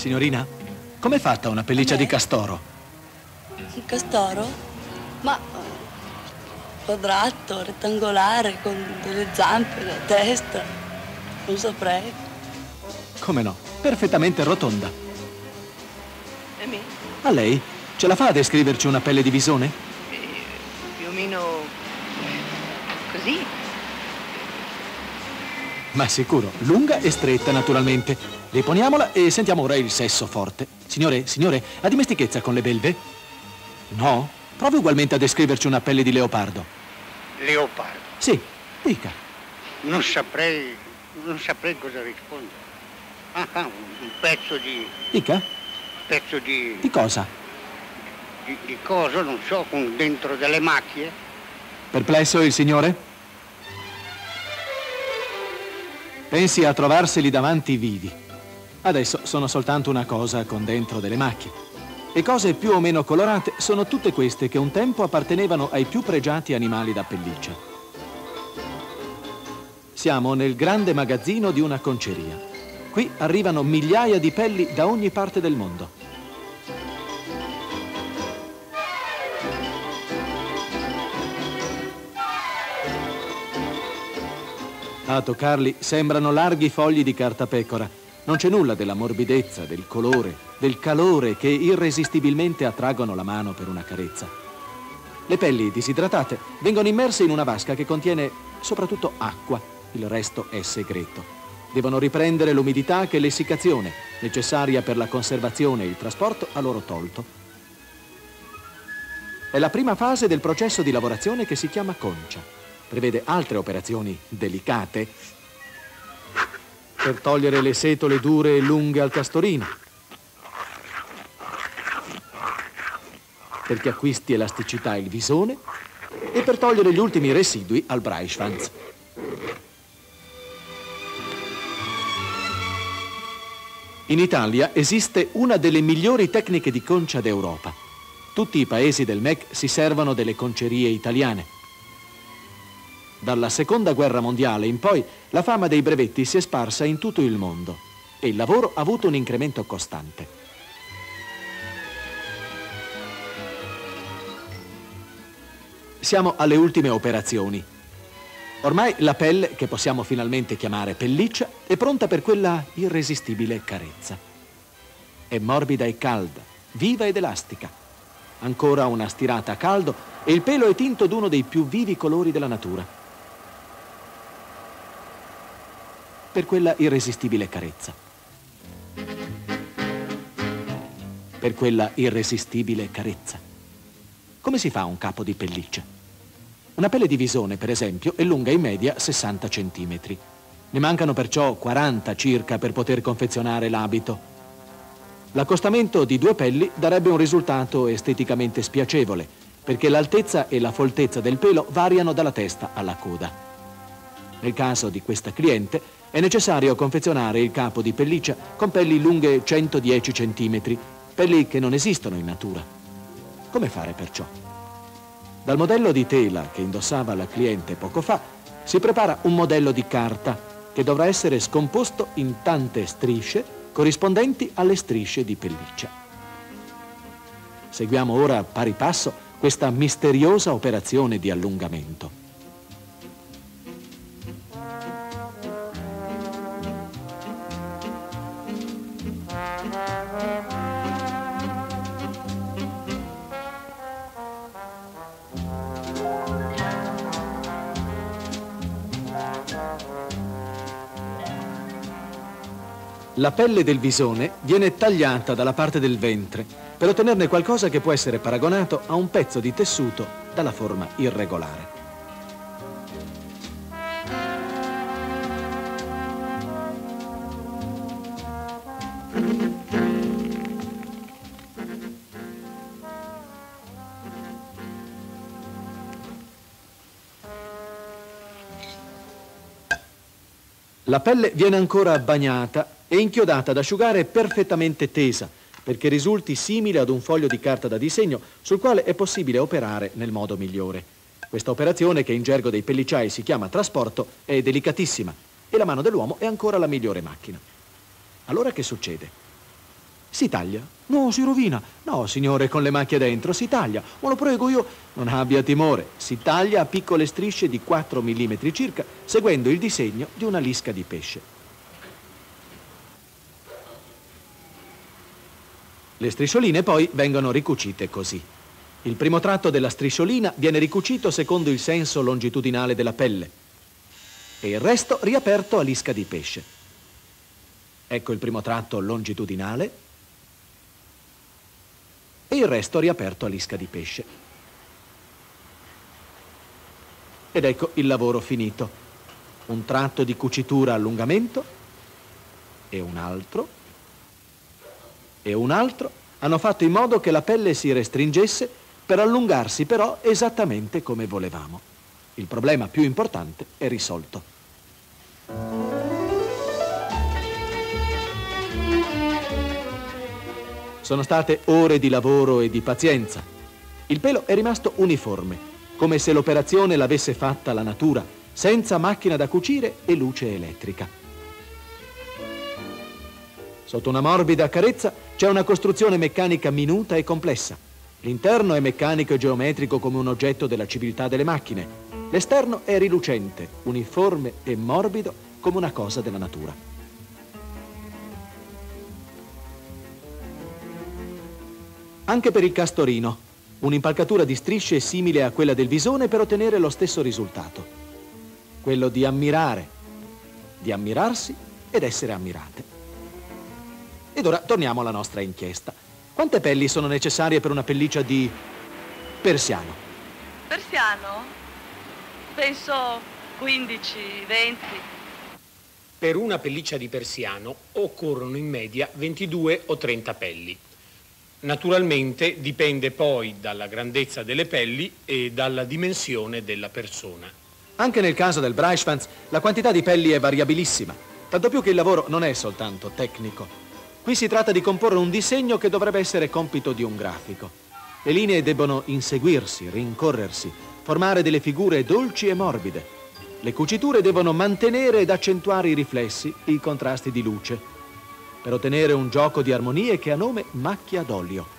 Signorina, com'è fatta una pelliccia di castoro? Un castoro? Ma quadrato, rettangolare, con delle zampe, la testa. Non saprei. Come no? Perfettamente rotonda. E me? A lei? Ce la fa a descriverci una pelle di visone? Più o meno così. Ma sicuro, lunga e stretta naturalmente. Riponiamola e sentiamo ora il sesso forte. Signore, ha dimestichezza con le belve? No? Provi ugualmente a descriverci una pelle di leopardo. Leopardo? Sì, dica. Non saprei cosa rispondere. Un pezzo di... Dica? Pezzo di... Di cosa? Di cosa, non so, con dentro delle macchie. Perplesso il signore? Pensi a trovarseli davanti vivi. Adesso sono soltanto una cosa con dentro delle macchie. E cose più o meno colorate sono tutte queste che un tempo appartenevano ai più pregiati animali da pelliccia. Siamo nel grande magazzino di una conceria. Qui arrivano migliaia di pelli da ogni parte del mondo. A toccarli sembrano larghi fogli di cartapecora. Non c'è nulla della morbidezza, del colore, del calore che irresistibilmente attraggono la mano per una carezza. Le pelli disidratate vengono immerse in una vasca che contiene soprattutto acqua. Il resto è segreto. Devono riprendere l'umidità che l'essiccazione, necessaria per la conservazione e il trasporto, ha loro tolto. È la prima fase del processo di lavorazione che si chiama concia. Prevede altre operazioni delicate per togliere le setole dure e lunghe al castorino, perché acquisti elasticità il visone e per togliere gli ultimi residui al Braishwanz. In Italia esiste una delle migliori tecniche di concia d'Europa. Tutti i paesi del MEC si servono delle concerie italiane. Dalla Seconda Guerra Mondiale in poi la fama dei brevetti si è sparsa in tutto il mondo e il lavoro ha avuto un incremento costante. Siamo alle ultime operazioni. Ormai la pelle, che possiamo finalmente chiamare pelliccia, è pronta per quella irresistibile carezza. È morbida e calda, viva ed elastica. Ancora una stirata a caldo e il pelo è tinto d'uno dei più vivi colori della natura. Per quella irresistibile carezza. Per quella irresistibile carezza. Come si fa un capo di pelliccia? Una pelle di visone, per esempio, è lunga in media 60 centimetri. Ne mancano perciò 40 circa per poter confezionare l'abito. L'accostamento di due pelli darebbe un risultato esteticamente spiacevole, perché l'altezza e la foltezza del pelo variano dalla testa alla coda. Nel caso di questa cliente è necessario confezionare il capo di pelliccia con pelli lunghe 110 centimetri, pelli che non esistono in natura. Come fare perciò? Dal modello di tela che indossava la cliente poco fa si prepara un modello di carta che dovrà essere scomposto in tante strisce corrispondenti alle strisce di pelliccia. Seguiamo ora a pari passo questa misteriosa operazione di allungamento. La pelle del visone viene tagliata dalla parte del ventre per ottenerne qualcosa che può essere paragonato a un pezzo di tessuto dalla forma irregolare. La pelle viene ancora bagnata e inchiodata ad asciugare perfettamente tesa, perché risulti simile ad un foglio di carta da disegno sul quale è possibile operare nel modo migliore. Questa operazione, che in gergo dei pellicciai si chiama trasporto, è delicatissima e la mano dell'uomo è ancora la migliore macchina. Allora che succede? Si taglia? No, si rovina. No, signore, con le macchie dentro, si taglia. Ma lo prego io, non abbia timore. Si taglia a piccole strisce di 4 mm circa, seguendo il disegno di una lisca di pesce. Le striscioline poi vengono ricucite così. Il primo tratto della strisciolina viene ricucito secondo il senso longitudinale della pelle e il resto riaperto a lisca di pesce. Ecco il primo tratto longitudinale e il resto riaperto a lisca di pesce. Ed ecco il lavoro finito. Un tratto di cucitura allungamento e un altro hanno fatto in modo che la pelle si restringesse per allungarsi però esattamente come volevamo. Il problema più importante è risolto. Sono state ore di lavoro e di pazienza. Il pelo è rimasto uniforme, come se l'operazione l'avesse fatta la natura, senza macchina da cucire e luce elettrica. Sotto una morbida carezza c'è una costruzione meccanica minuta e complessa. L'interno è meccanico e geometrico come un oggetto della civiltà delle macchine. L'esterno è rilucente, uniforme e morbido come una cosa della natura. Anche per il castorino, un'impalcatura di strisce simile a quella del visone per ottenere lo stesso risultato. Quello di ammirare, di ammirarsi ed essere ammirate. Ed ora torniamo alla nostra inchiesta. Quante pelli sono necessarie per una pelliccia di persiano? Persiano? Penso 15, 20. Per una pelliccia di persiano occorrono in media 22 o 30 pelli. Naturalmente dipende poi dalla grandezza delle pelli e dalla dimensione della persona. Anche nel caso del Braishwanz la quantità di pelli è variabilissima, tanto più che il lavoro non è soltanto tecnico. Qui si tratta di comporre un disegno che dovrebbe essere compito di un grafico. Le linee debbono inseguirsi, rincorrersi, formare delle figure dolci e morbide. Le cuciture devono mantenere ed accentuare i riflessi, i contrasti di luce, per ottenere un gioco di armonie che ha nome macchia d'olio.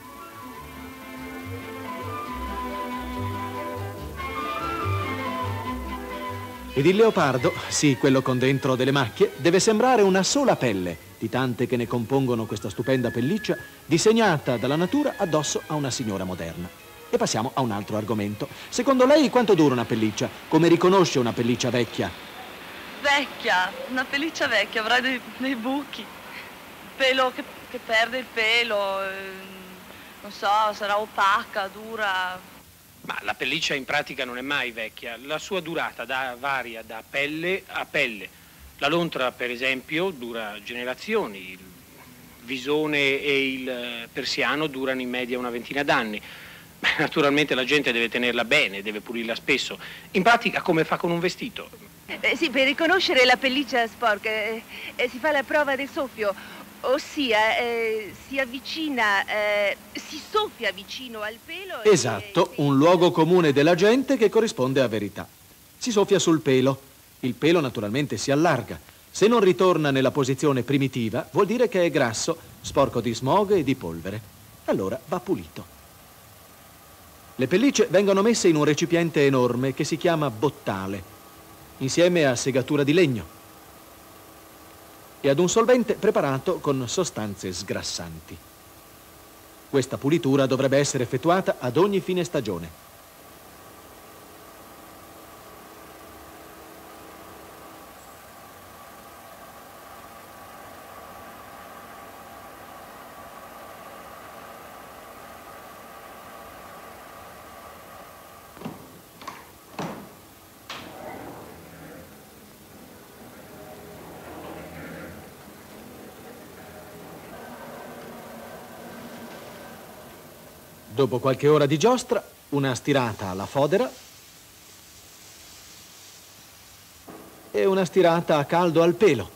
Ed il leopardo, sì, quello con dentro delle macchie, deve sembrare una sola pelle, di tante che ne compongono questa stupenda pelliccia, disegnata dalla natura addosso a una signora moderna. E passiamo a un altro argomento. Secondo lei quanto dura una pelliccia? Come riconosce una pelliccia vecchia? Vecchia? Una pelliccia vecchia avrà dei buchi. Pelo che perde il pelo, non so, sarà opaca, dura. Ma la pelliccia in pratica non è mai vecchia. La sua durata varia da pelle a pelle. La lontra, per esempio, dura generazioni, il visone e il persiano durano in media una ventina d'anni. Naturalmente la gente deve tenerla bene, deve pulirla spesso. In pratica come fa con un vestito. Sì, per riconoscere la pelliccia sporca si fa la prova del soffio, ossia si avvicina, si soffia vicino al pelo. Esatto, un luogo comune della gente che corrisponde a verità. Si soffia sul pelo. Il pelo naturalmente si allarga. Se non ritorna nella posizione primitiva, vuol dire che è grasso, sporco di smog e di polvere. Allora va pulito. Le pellicce vengono messe in un recipiente enorme che si chiama bottale, insieme a segatura di legno e ad un solvente preparato con sostanze sgrassanti. Questa pulitura dovrebbe essere effettuata ad ogni fine stagione. Dopo qualche ora di giostra, una stirata alla fodera e una stirata a caldo al pelo.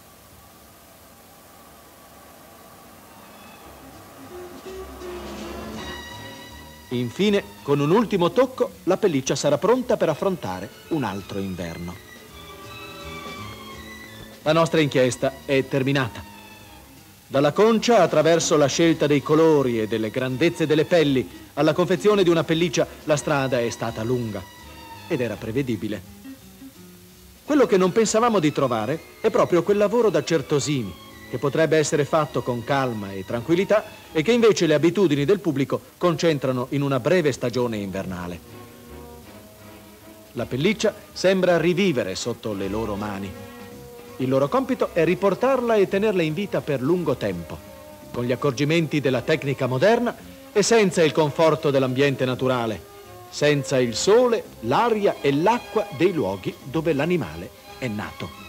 Infine, con un ultimo tocco, la pelliccia sarà pronta per affrontare un altro inverno. La nostra inchiesta è terminata. Dalla concia, attraverso la scelta dei colori e delle grandezze delle pelli, alla confezione di una pelliccia, la strada è stata lunga ed era prevedibile. Quello che non pensavamo di trovare è proprio quel lavoro da certosini, che potrebbe essere fatto con calma e tranquillità e che invece le abitudini del pubblico concentrano in una breve stagione invernale. La pelliccia sembra rivivere sotto le loro mani. Il loro compito è riportarla e tenerla in vita per lungo tempo, con gli accorgimenti della tecnica moderna e senza il conforto dell'ambiente naturale, senza il sole, l'aria e l'acqua dei luoghi dove l'animale è nato.